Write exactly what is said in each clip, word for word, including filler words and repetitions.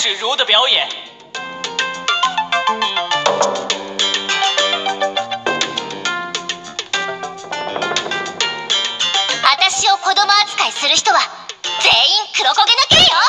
是如的表演。 私を子供扱いする人は全員黒焦げ抜けよ。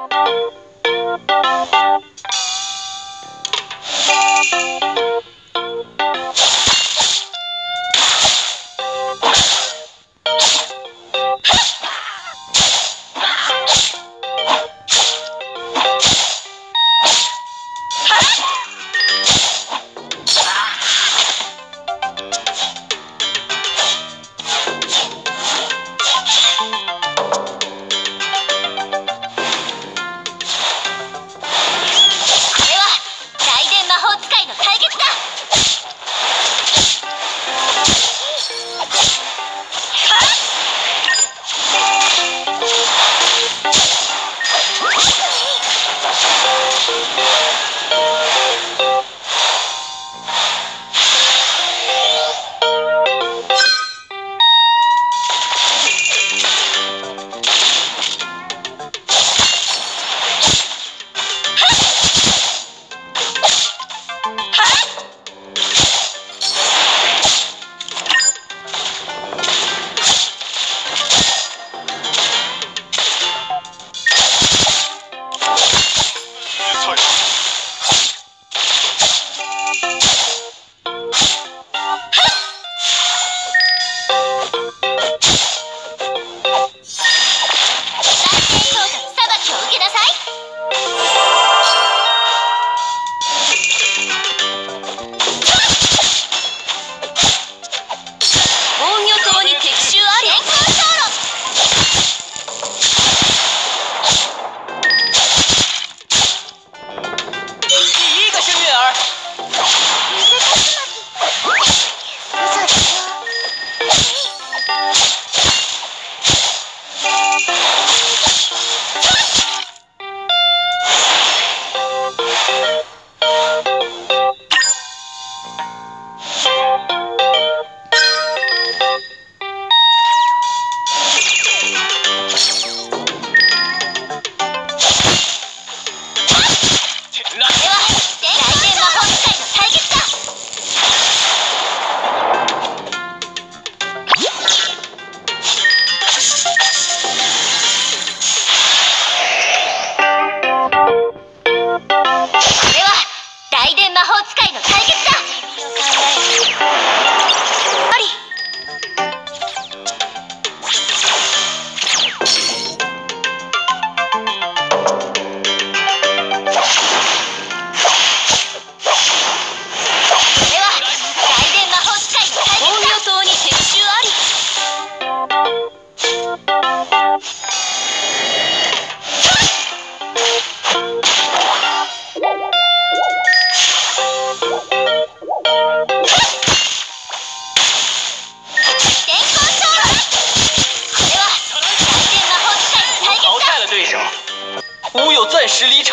乌有暂时离场。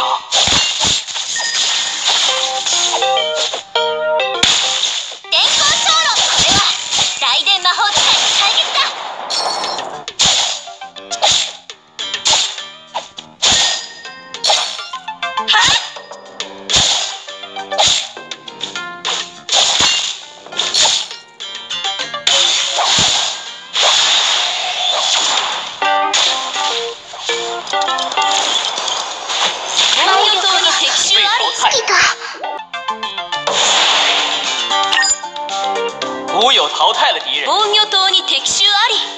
電光長老、これは雷電魔法使いの対決だ。 乌有淘汰了敌人。 防御塔に敵襲あり。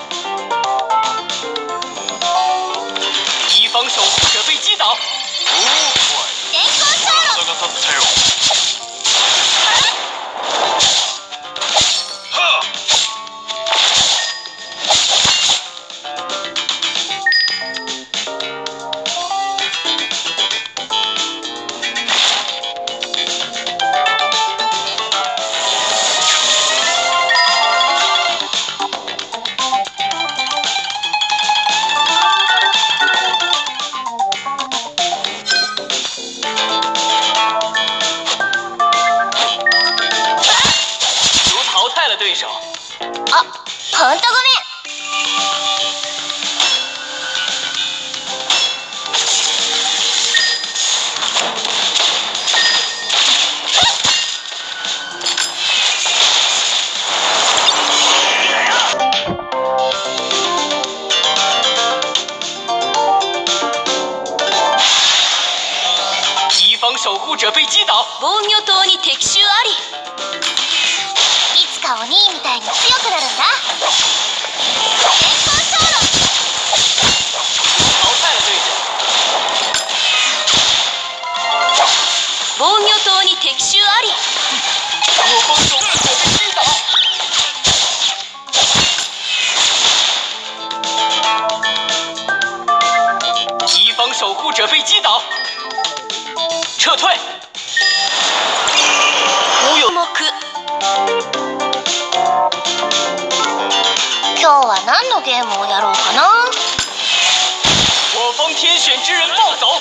敌方守护者被击倒。 電光長老。 对手。 あ、ほんとごめん。 守護者被击倒。 防御塔に敵襲あり。いつかお兄みたいに強くなるんだ。電光長老。 淘汰了对手。 防御塔に敵襲あり。 我方守護者被击倒。敌方守護者被击倒。撤退。無有目。今日は何のゲームをやろうかな。 我方天选之人暴走。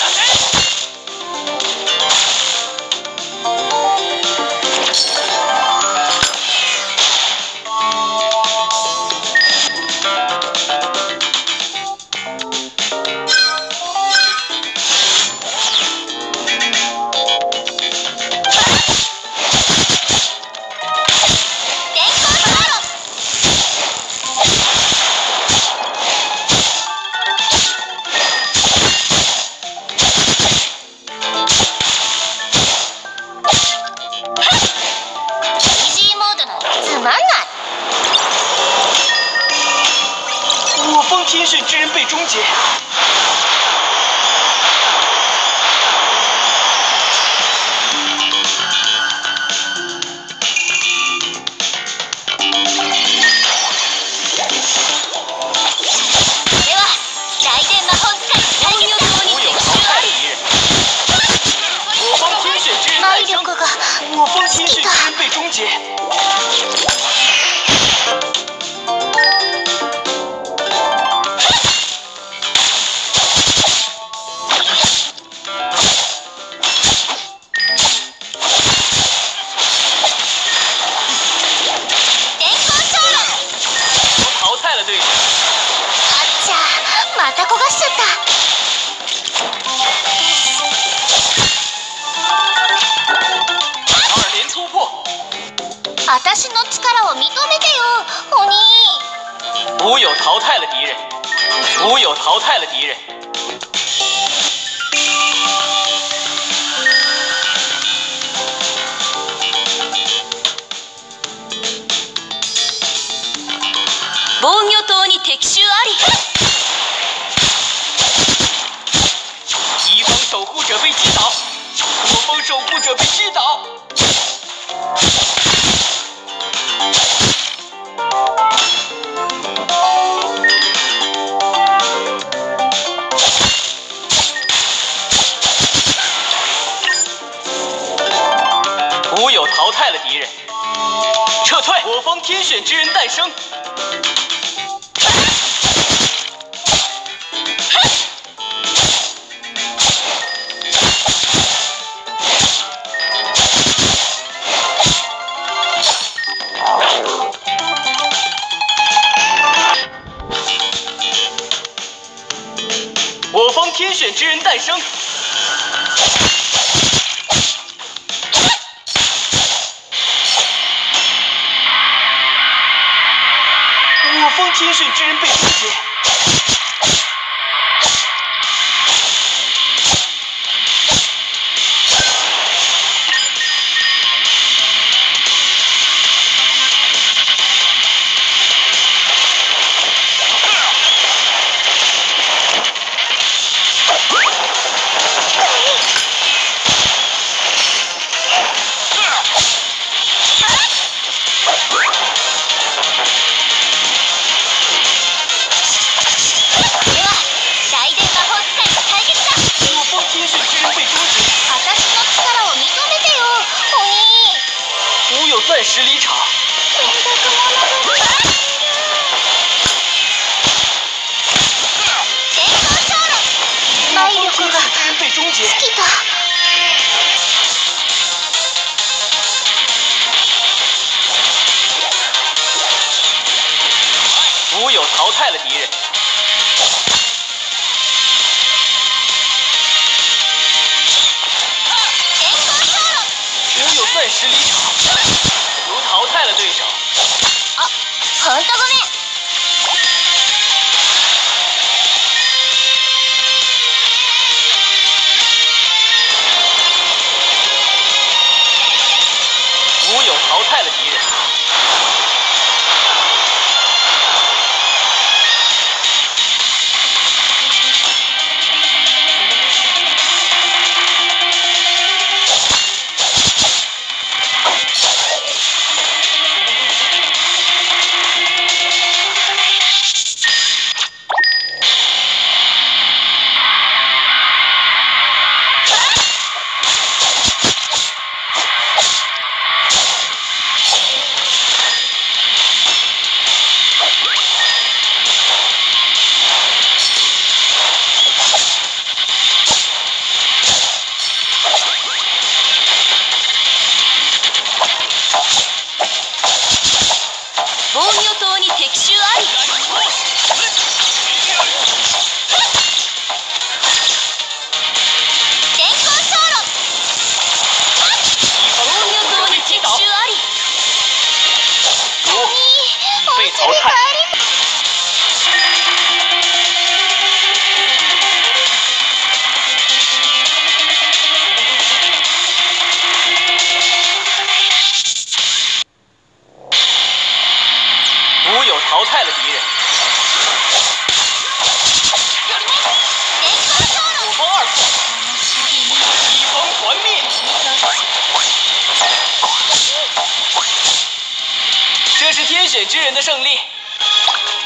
我方天选之人被终结。 では雷電魔法使い防御塔に敵襲あり。 我方天选之人诞生。我方天选之人被终结。 また焦がしちゃった。 二連突破。 私の力を認めてよ、お兄。 吾友淘汰了敌人。吾友淘汰了敌人。 防御塔に敵襲あり。 敌方守護者被擊倒。我方守護者被擊倒。吾友淘汰了敌人。撤退。我方天选之人诞生。我方天选之人诞生。我方天选之人被终结。暂时离场。 体力が被终结。 尽きた。 吾友淘汰了敌人。吾友暂时离场。如淘汰了对手。 あ、ほんとごめん。 淘汰。吾友淘汰了敌人。五方二破，一方团灭。这是天选之人的胜利。